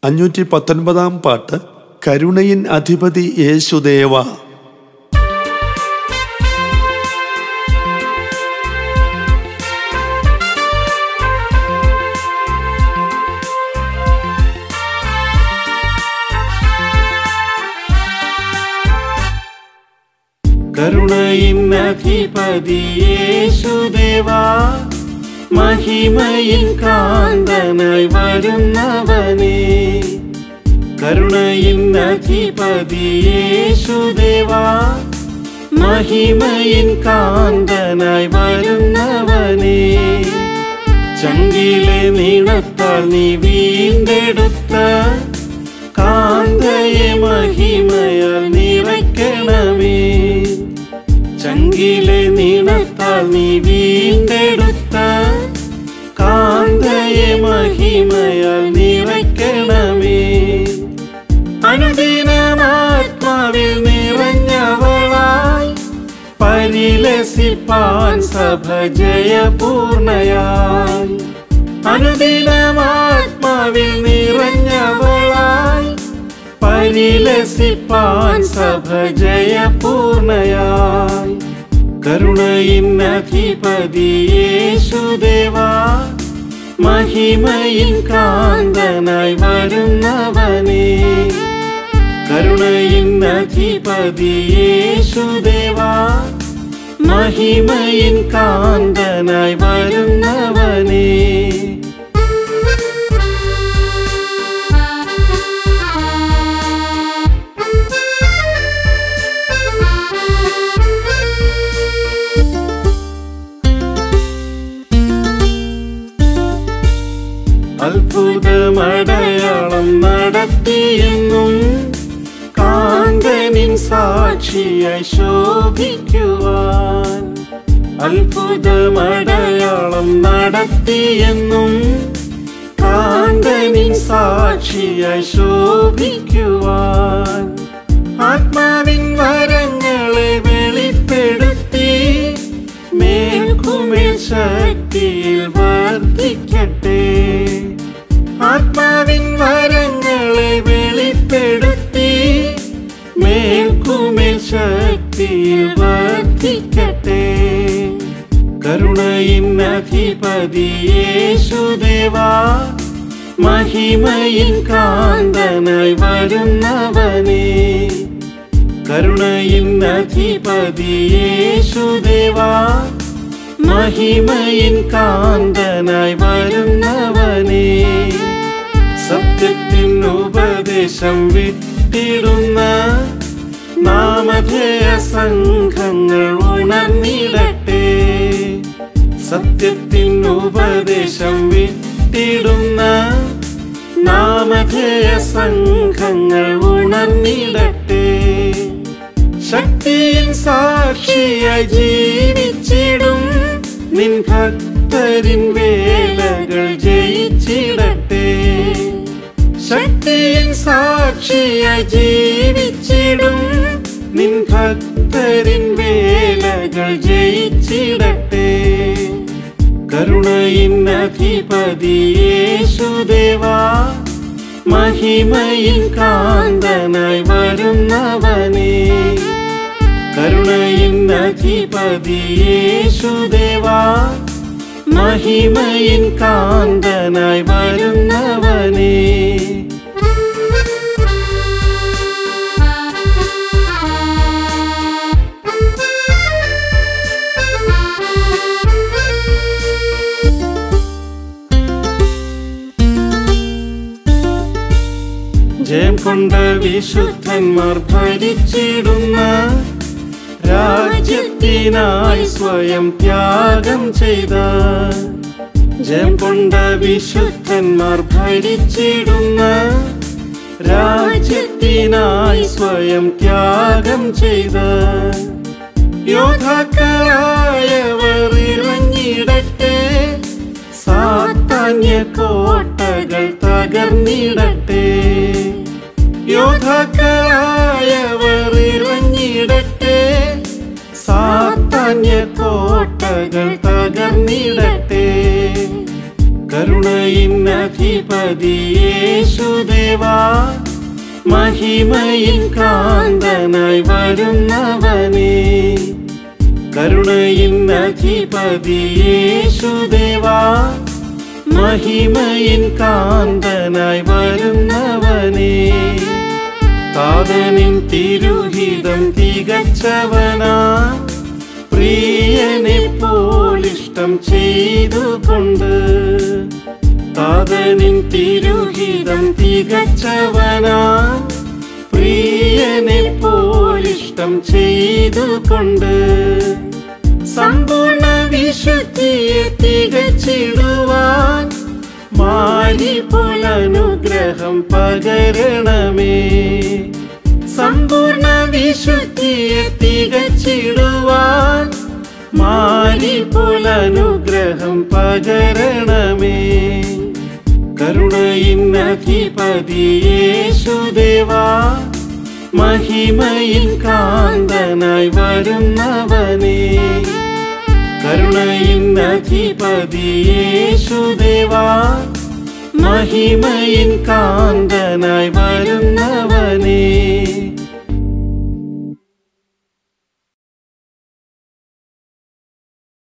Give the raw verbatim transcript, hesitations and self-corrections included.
അഞ്ഞൂറ്റി പത്തൊൻപതാം പാട്ട്. കരുണയിൻ അധിപതി യേശുദേവ. കരുണയിൻ അധിപതി യേശുദേവ, മഹിമയിൻ കാന്തനായി വരുന്നവനേ. കരുണയിൻ അധിപതി യേശുദേവ, മഹിമയിൻ കാന്തനായി വരുന്നവനേ. ചങ്കിലെ നീളത്താൽ നീ വീണ്ടെടുത്ത കാന്തയെ മഹിമയാൽ നിറയ്ക്കണമേ. ചങ്കിലെ നീളത്താൽ നീ വീണ്ടെടുത്ത കാന്തയെ മഹിമയാൽ നിറയ്ക്കണമേ. അനുദിനമാത്മാവിൽ നിറഞ്ഞവളായി പരിലസിപ്പാൻ സഭ ജയപൂർണയായി. അനുദിനമാത്മാവിൽ നിറഞ്ഞവളായി പരിലസിപ്പാൻ സഭ ജയപൂർണയായി. കരുണയിൻ അധിപതി യേശുദേവ, മഹിമയിൻ കാന്തനായി വരുന്നവനേ. കരുണയിൻ അധിപതി യേശുദേവ, മഹിമയിൻ കാന്തനായി വരുന്നവനേ. അത്ഭുതമടയാളം നടത്തിയെന്നും കാന്തനിൻ സാക്ഷിയായി ശോഭിക്കുവാൻ. അത്ഭുതമടയാളം നടത്തിയെന്നും കാന്തനിൻ സാക്ഷിയായി ശോഭിക്കുവാൻ. ആത്മാവിൻ വരങ്ങളെ വെളിപ്പെടുത്തി മേൽക്കുമേൽ ശക്തിയിൽ വർദ്ധിക്കട്ടെ. ആത്മാവിൻ വരങ്ങളെ വെളിപ്പെടുത്തി മേൽക്കുമേൽ ശക്തിയിൽ വർദ്ധിക്കട്ടെ. കരുണയിൻ അധിപതി യേശുദേവ, മഹിമയിൻ കാന്തനായി വരുന്നവനേ. കരുണയിൻ അധിപതി യേശുദേവ, മഹിമയിൻ കാന്തനായി വരുന്നവനേ. സത്യത്തിൻ ഉപദേശം വിട്ടിടുന്ന നാമധേയ സംഘങ്ങൾ ഉണർന്നിടട്ടെ. സത്യത്തിൻ ഉപദേശം വിട്ടിടുന്ന നാമധേയ സംഘങ്ങൾ ഉണർന്നിടട്ടെ. ശക്തിയിൻ സാക്ഷിയായി ജീവിച്ചിടും നിൻ ഭക്തരിൻ വേലകൾ ജയിച്ചിടട്ടെ. ശക്തിയിൻ സാക്ഷിയായി ജീവിച്ചിടും നിൻ ഭക്തരിൻ വേലകൾ ജയിച്ചിടട്ടെ. കരുണയിൻ അധിപതി യേശുദേവ, മഹിമയിൻ കാന്തനായി വരുന്നവനേ. കരുണയിൻ അധിപതി യേശുദേവ, മഹിമയിൻ കാന്തനായി വരുന്നവനേ. ജയം കൊണ്ട വിശുദ്ധന്മാർ ഭരിച്ചിടുന്ന രാജ്യത്തിനായി സ്വയം ത്യാഗം ചെയ്ത. ജയം കൊണ്ട വിശുദ്ധന്മാർ ഭരിച്ചിടുന്ന രാജ്യത്തിനായി സ്വയം ത്യാഗം ചെയ്ത. യോദ്ധാക്കളായവർ ഇറങ്ങിടട്ടെ, സാത്താന്യ കോട്ടകൾ തകർന്നിടട്ടെ. യോദ്ധാക്കളായവർ ഇറങ്ങിടട്ടെ, സാത്താന്യ കോട്ടകൾ തകർന്നിടട്ടെ. കരുണയിൻ അധിപതി യേശുദേവാ മഹിമയിൻ കാന്തനായി വരുന്നവനേ കരുണയിൻ അധിപതി യേശുദേവാ മഹിമയിൻ കാന്തനായി വരുന്നവനേ താതനിൻ തിരുഹിതം തികച്ചവനാ പ്രിയനെ പോലിഷ്ടം ചെയ്തുകൊണ്ട് താതനിൻ തിരുഹിതം തികച്ചവനാ പ്രിയനെ പോലിഷ്ടം ചെയ്തുകൊണ്ട് സമ്പൂർണ്ണ വിശുദ്ധിയെ തികച്ചിടുവാൻ മാരി പോലനുഗ്രഹം പകരണമേ സമ്പൂർണ്ണ വിശുദ്ധിയെ തികച്ചിടുവാൻ മാരി പോലനുഗ്രഹം പകരണമേ കരുണയിൻ അധിപതി യേശുദേവാ മഹിമയിൻ കാന്തനായി വരുന്നവനേ കരുണയിൻ അധിപതി യേശുദേവാ മഹിമയിൻ കാന്തനായി വരുന്നവനേ